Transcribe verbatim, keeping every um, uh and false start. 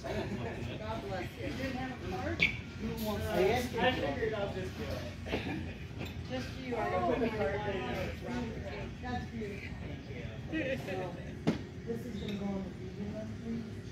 God bless you. You didn't have a card? Who wants Uh, to ask you? I figured I'll just do it. Just you. I Oh, don't put my my card God. in. That's beautiful. So, this is gonna go on the vegan list, please.